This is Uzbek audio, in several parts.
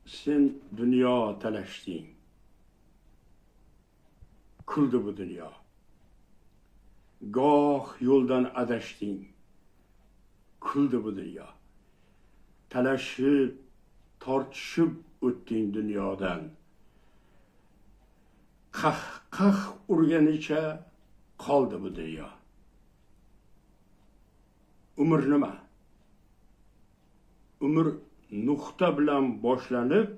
sen dunyo talashding. Kuldi bu dunyo. Goh yo'ldan adashding. Kuldi bu dunyo. Talashib, tortishib o'tding dunyodan. Qah urganicha qoldi bu dunyo. Umr nima? Umr nuqta bilan boshlanib,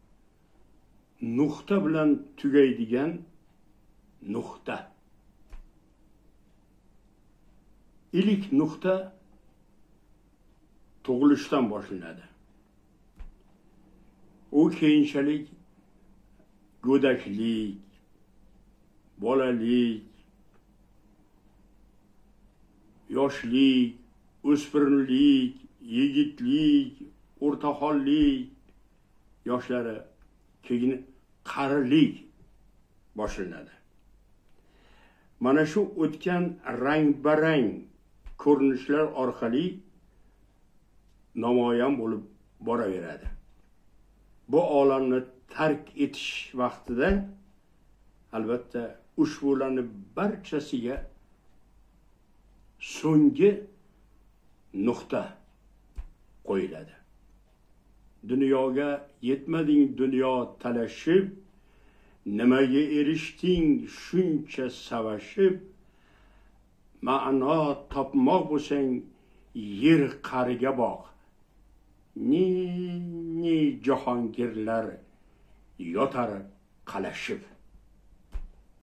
nuqta bilan tugaydigan nuqta. İlk nuqta tug'ilishdan boshlanadi. U keyinchalik go'daklik, bolalik, yoshlik, o'spirinlik, yigitlik, o'rtahollik yoshlari, keyin qarilik boshlanadi. Mana shu o'tgan rang-barang ko'rinishlar orqali namoyon bo'lib boraveradi. Bu olamni tark etish vaqtida albatta ushbularning barchasiga so'nggi nuqta qo'yiladi. Dunyoga yetmading, dunyo talashib, nimaga erishding shuncha savashib, ma'no topmoq bo'lsang yer qariga boq. Ni jahongirlar yotar qalashib.